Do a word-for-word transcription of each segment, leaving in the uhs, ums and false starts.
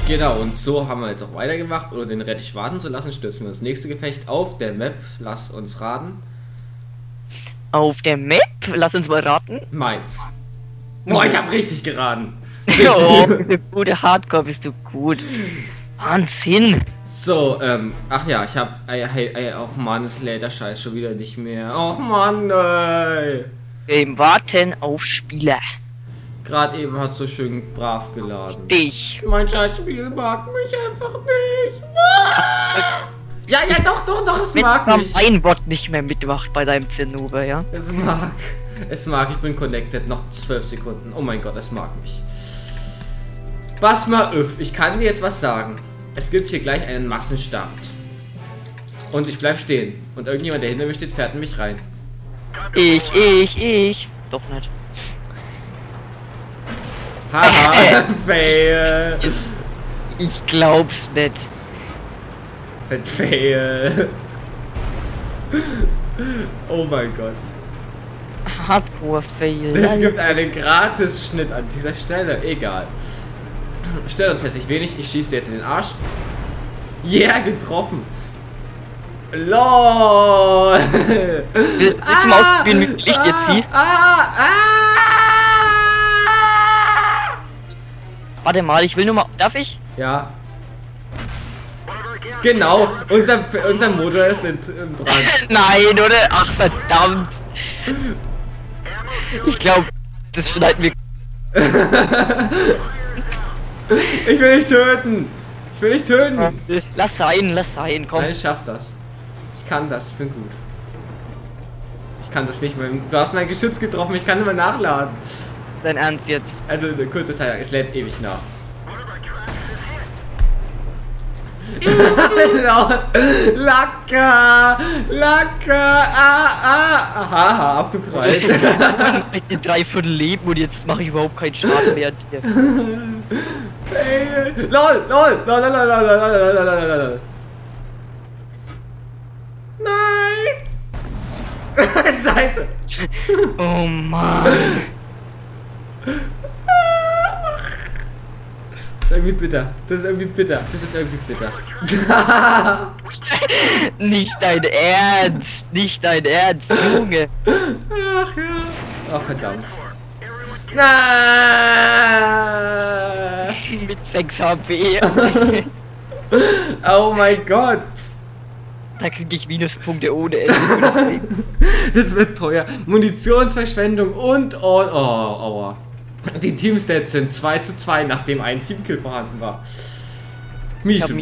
Genau, und so haben wir jetzt auch weitergemacht. Ohne den Rettich warten zu lassen, stürzen wir das nächste Gefecht auf der Map. Lass uns raten. Auf der Map? Lass uns mal raten. Mainz. Boah, ich habe richtig geraten. Oh, du gute Hardcore, bist du gut. Wahnsinn. So, ähm, ach ja, ich hab, ey, ey, ey, auch Mann, es lädt der Scheiß schon wieder nicht mehr. Och Mann, ey. Im Warten auf Spieler. Gerade eben hat so schön brav geladen. Dich. Mein Scheißspiel mag mich einfach nicht. Ah! Ja, ja, doch, doch, doch, es mag Wenn mich. ein Wort nicht mehr mitmacht bei deinem Zinnober, ja? Es mag. Es mag, ich bin connected, noch zwölf Sekunden. Oh mein Gott, es mag mich. Was mal öff, ich kann dir jetzt was sagen. Es gibt hier gleich einen Massenstart. Und ich bleib stehen. Und irgendjemand, der hinter mir steht, fährt in mich rein. Ich, ich, ich. Doch nicht. Haha, fail. Ich glaub's nicht. Fett fail. Oh mein Gott. Hardcore-Fail. Es gibt einen Gratis-Schnitt an dieser Stelle. Egal. Stört uns hässlich wenig. Ich schieße dir jetzt in den Arsch. Yeah, getroffen. LOL. Willst du mal ausprobieren, wie viel Licht jetzt hier? Ah, ah. Warte mal, ich will nur mal... Darf ich? Ja. Genau, unser, unser Motor ist in, in Brand. Nein, oder? Ach, verdammt. Ich glaube, das schneiden wir... Ich will dich töten. Ich will dich töten. Lass sein, lass sein, komm. Nein, ich schaff das. Ich kann das, ich bin gut. Ich kann das nicht mehr. Du hast mein Geschütz getroffen, ich kann nicht mehr nachladen. Dein Ernst jetzt? Also eine kurze Zeit lang, es lädt ewig nach. Lacker! Lacker! Ah, ah! Aha, abgeprallt. Mit den dreiviertel Leben und jetzt mache ich überhaupt keinen Schaden mehr an dir. Fail! LOL! LOL! LOL! LOL! LOL! LOL! LOL! LOL! LOL! Nein! Scheiße! Oh Mann! Das ist irgendwie bitter. Das ist irgendwie bitter. Das ist irgendwie bitter. Nicht dein Ernst! Nicht dein Ernst, Junge! Ach ja. Ach verdammt. Nein! Mit sechs H P! Oh mein Gott! Da kriege ich Minuspunkte ohne Ende für das Leben. Das wird teuer. Munitionsverschwendung und oh, oh, aua. Die Teamstats sind zwei zu zwei, nachdem ein Teamkill vorhanden war. Mies. Ich hab mich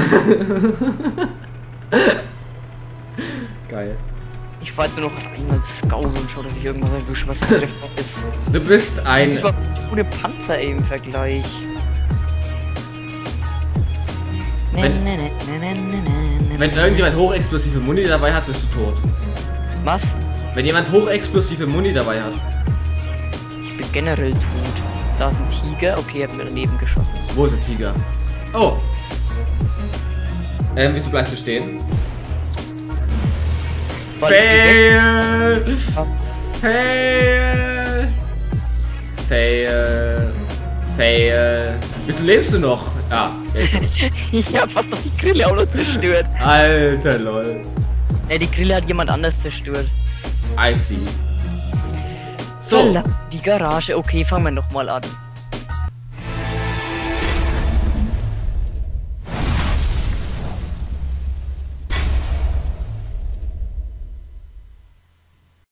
Geil. Ich fahr jetzt nur noch auf einmal Scout und schau, dass ich irgendwas erwische, was treffbar ist. Du bist ein... Ohne Panzer ey, im Vergleich. Wenn, wenn irgendjemand hochexplosive Muni dabei hat, bist du tot. Was? Wenn jemand hochexplosive Muni dabei hat. Ich bin generell tot. Da ist ein Tiger. Okay, er hat mir daneben geschossen. Wo ist der Tiger? Oh. Ähm, wieso bleibst du stehen? Fail! Fail! Fail! Fail! Wieso lebst du noch? Ja. Ich hab fast noch die Grille auch noch zerstört. Alter lol. Ne, die Grille hat jemand anders zerstört. I see. So. Verlass die Garage. Okay, fangen wir nochmal an.